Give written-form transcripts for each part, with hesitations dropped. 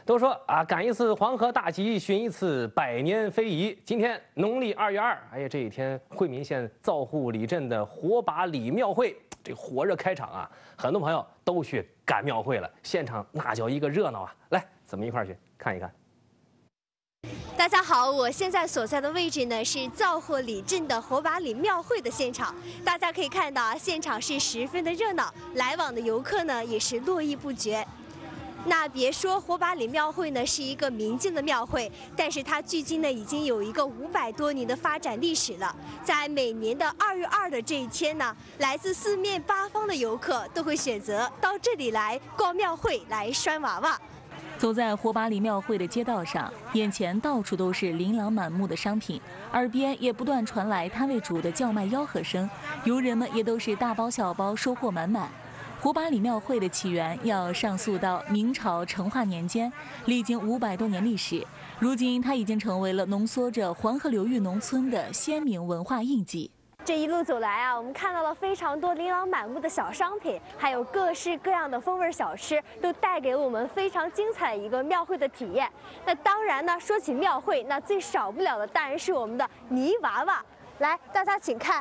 都说啊，赶一次黄河大集，寻一次百年非遗。今天农历2月2，哎呀，这一天惠民县皂户里镇的火把里庙会这火热开场啊，很多朋友都去赶庙会了，现场那叫一个热闹啊！来，咱们一块儿去看一看。 大家好，我现在所在的位置呢是皂户里镇的火把里庙会的现场。大家可以看到，现场是十分的热闹，来往的游客呢也是络绎不绝。那别说火把里庙会呢是一个民间的庙会，但是它距今呢已经有一个500多年的发展历史了。在每年的2月2的这一天呢，来自四面八方的游客都会选择到这里来逛庙会，来拴娃娃。 走在火把里庙会的街道上，眼前到处都是琳琅满目的商品，耳边也不断传来摊位主的叫卖吆喝声，游人们也都是大包小包，收获满满。火把里庙会的起源要上溯到明朝成化年间，历经500多年历史，如今它已经成为了浓缩着黄河流域农村的鲜明文化印记。 这一路走来啊，我们看到了非常多琳琅满目的小商品，还有各式各样的风味小吃，都带给我们非常精彩的一个庙会的体验。那当然呢，说起庙会，那最少不了的当然是我们的泥娃娃。来，大家请看。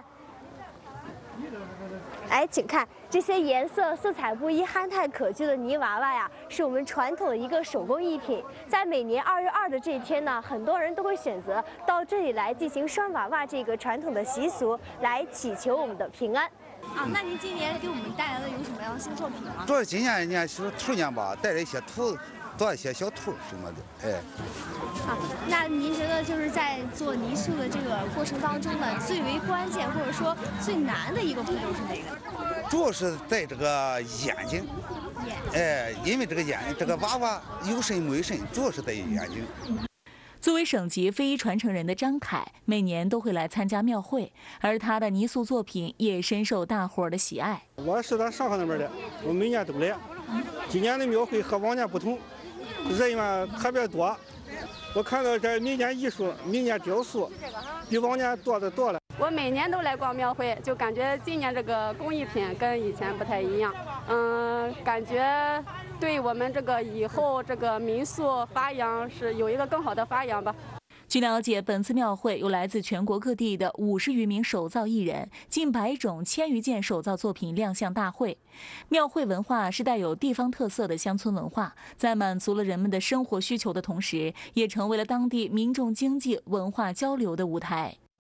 哎，请看这些颜色色彩不一、憨态可掬的泥娃娃呀，是我们传统的一个手工艺品。在每年2月2的这一天呢，很多人都会选择到这里来进行拴娃娃这个传统的习俗，来祈求我们的平安。啊，那您今年给我们带来的有什么样的新作品吗？ 主要今年人家是兔年吧，带了一些兔，多一些小兔什么的，哎。 啊，那您觉得就是在做泥塑的这个过程当中呢，最为关键或者说最难的一个步骤是哪个？ 主要是在这个眼睛，哎，因为这个娃娃有神没神，主要是在于眼睛。 作为省级非遗传承人的张凯，每年都会来参加庙会，而他的泥塑作品也深受大伙儿的喜爱。 我是在上海那边的，我每年都来。今年的庙会和往年不同，人们特别多。 我看到这民间艺术、民间雕塑比往年多得多了。 我每年都来逛庙会，就感觉今年这个工艺品跟以前不太一样。感觉对我们这个以后这个民俗发扬是有一个更好的发扬吧。 据了解，本次庙会有来自全国各地的50余名手造艺人，近100种1000余件手造作品亮相大会。庙会文化是带有地方特色的乡村文化，在满足了人们的生活需求的同时，也成为了当地民众经济文化交流的舞台。